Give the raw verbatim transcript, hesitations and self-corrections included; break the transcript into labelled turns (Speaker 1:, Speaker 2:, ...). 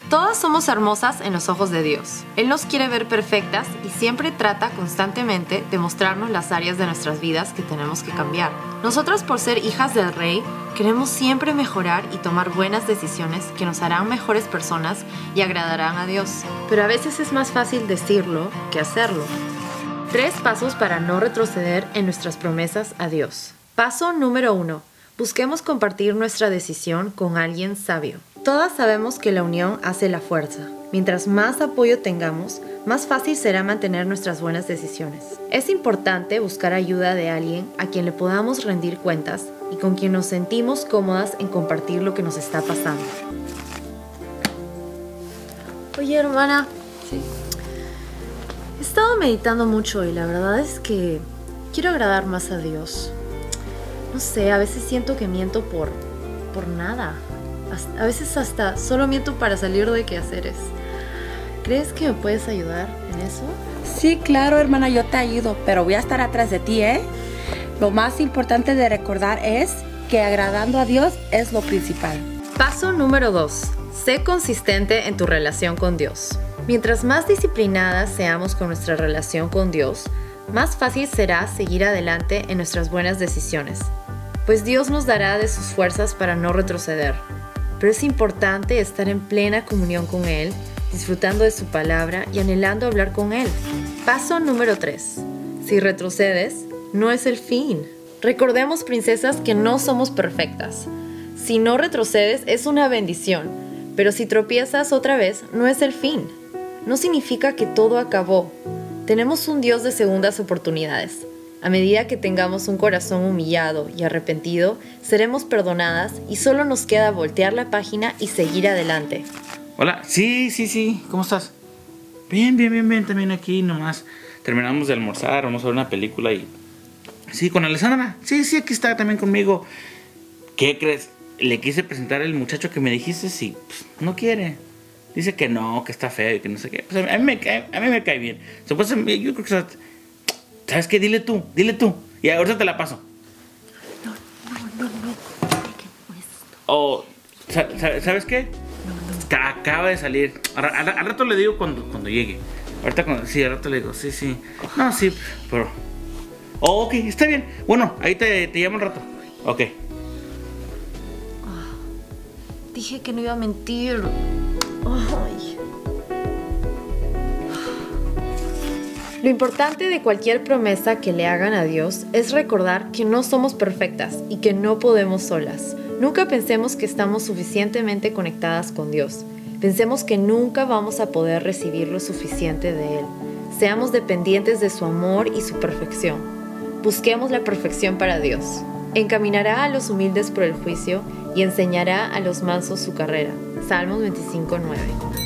Speaker 1: Todas somos hermosas en los ojos de Dios. Él nos quiere ver perfectas y siempre trata constantemente de mostrarnos las áreas de nuestras vidas que tenemos que cambiar. Nosotras, por ser hijas del Rey, queremos siempre mejorar y tomar buenas decisiones que nos harán mejores personas y agradarán a Dios. Pero a veces es más fácil decirlo que hacerlo. Tres pasos para no retroceder en nuestras promesas a Dios. Paso número uno. Busquemos compartir nuestra decisión con alguien sabio. Todas sabemos que la unión hace la fuerza. Mientras más apoyo tengamos, más fácil será mantener nuestras buenas decisiones. Es importante buscar ayuda de alguien a quien le podamos rendir cuentas y con quien nos sentimos cómodas en compartir lo que nos está pasando. Oye, hermana.
Speaker 2: Sí.
Speaker 1: He estado meditando mucho y la verdad es que quiero agradar más a Dios. No sé, a veces siento que miento por, por nada. A veces hasta solo miento para salir de quehaceres. ¿Crees que me puedes ayudar en eso?
Speaker 2: Sí, claro, hermana, yo te ayudo, pero voy a estar atrás de ti, ¿eh? Lo más importante de recordar es que agradando a Dios es lo principal.
Speaker 1: Paso número dos. Sé consistente en tu relación con Dios. Mientras más disciplinadas seamos con nuestra relación con Dios, más fácil será seguir adelante en nuestras buenas decisiones, pues Dios nos dará de sus fuerzas para no retroceder. Pero es importante estar en plena comunión con Él, disfrutando de su palabra y anhelando hablar con Él. Paso número tres. Si retrocedes, no es el fin. Recordemos, princesas, que no somos perfectas. Si no retrocedes, es una bendición, pero si tropiezas otra vez, no es el fin. No significa que todo acabó. Tenemos un Dios de segundas oportunidades. A medida que tengamos un corazón humillado y arrepentido, seremos perdonadas y solo nos queda voltear la página y seguir adelante.
Speaker 3: Hola, sí, sí, sí, ¿cómo estás? Bien, bien, bien, bien, también aquí nomás. Terminamos de almorzar, vamos a ver una película y... Sí, con Alessandra. Sí, sí, aquí está también conmigo. ¿Qué crees? Le quise presentar al muchacho que me dijiste y pues, no quiere. Dice que no, que está feo y que no sé qué. Pues a mí me cae, a mí me cae bien. Supuestamente, yo creo que... ¿Sabes qué? Dile tú, dile tú. Y ahorita te la paso.
Speaker 2: No, no, no, no.
Speaker 3: O, ¿sabes qué? Acaba de salir. Al, al, al rato le digo cuando, cuando llegue. Ahorita cuando... Sí, al rato le digo, sí, sí. No, sí, pero... Oh, ok, está bien. Bueno, ahí te, te llamo un rato. Ok.
Speaker 1: Oh, dije que no iba a mentir. Ay. Lo importante de cualquier promesa que le hagan a Dios es recordar que no somos perfectas y que no podemos solas. Nunca pensemos que estamos suficientemente conectadas con Dios. Pensemos que nunca vamos a poder recibir lo suficiente de Él. Seamos dependientes de su amor y su perfección. Busquemos la perfección para Dios. Encaminará a los humildes por el juicio y enseñará a los mansos su carrera. Salmos veinticinco, nueve.